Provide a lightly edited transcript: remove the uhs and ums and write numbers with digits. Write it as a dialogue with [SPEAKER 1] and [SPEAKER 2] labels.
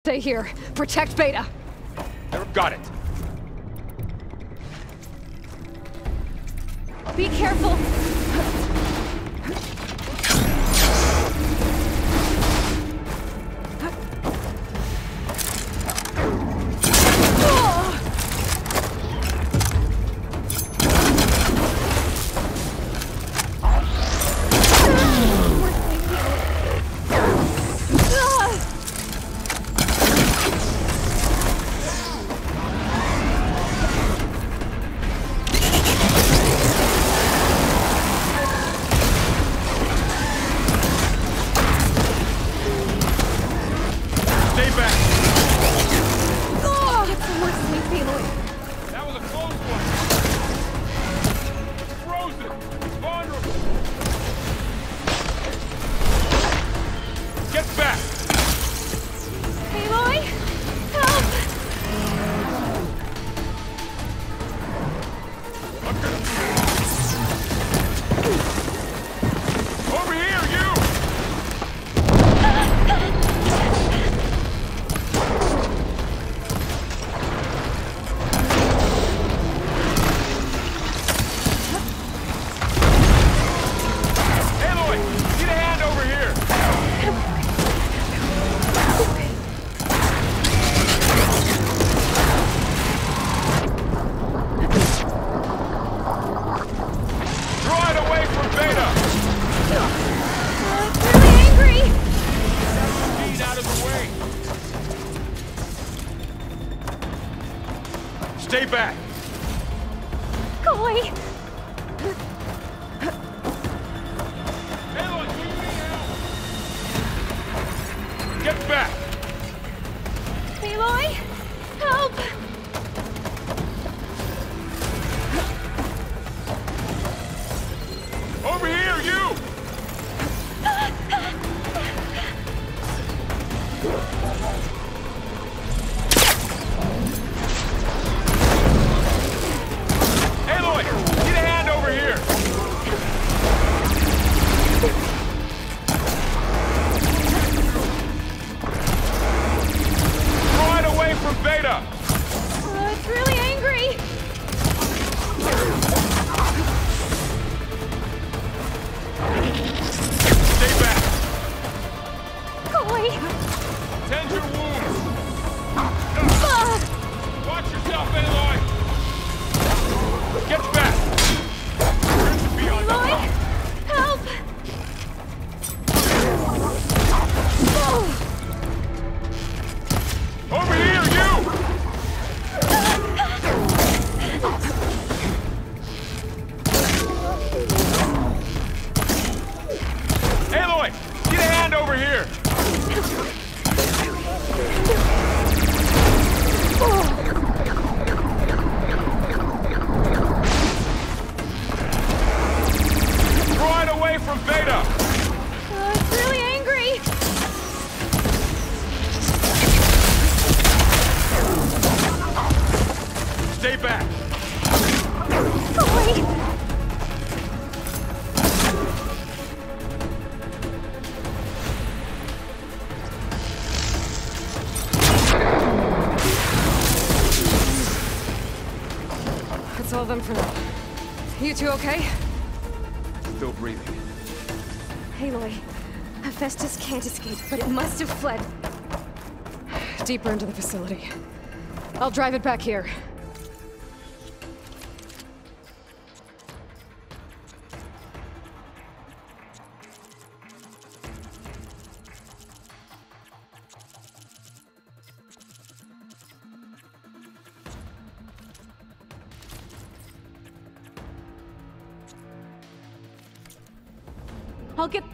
[SPEAKER 1] Stay here. Protect Beta.
[SPEAKER 2] Got it.
[SPEAKER 1] Be careful.
[SPEAKER 2] Stay back!
[SPEAKER 1] Aloy!
[SPEAKER 2] Aloy, do you need help? Get back!
[SPEAKER 1] Aloy! Help!
[SPEAKER 2] Over here, you! Aloy! Get a hand over here! Right away from Beta!
[SPEAKER 1] It's really angry!
[SPEAKER 2] Stay back!
[SPEAKER 1] Aloy!
[SPEAKER 2] Tend your wounds! Watch yourself, Aloy! Get back! Be on the
[SPEAKER 1] Aloy! Help!
[SPEAKER 2] Over here, you! Aloy! Get a hand over here! Right away from Beta!
[SPEAKER 1] It's really angry!
[SPEAKER 2] Stay back!
[SPEAKER 1] Aloy! That's all of them for now. You two okay?
[SPEAKER 2] Still breathing.
[SPEAKER 1] Aloy, Hephaestus can't escape, but it must have fled. Deeper into the facility. I'll drive it back here. I'll get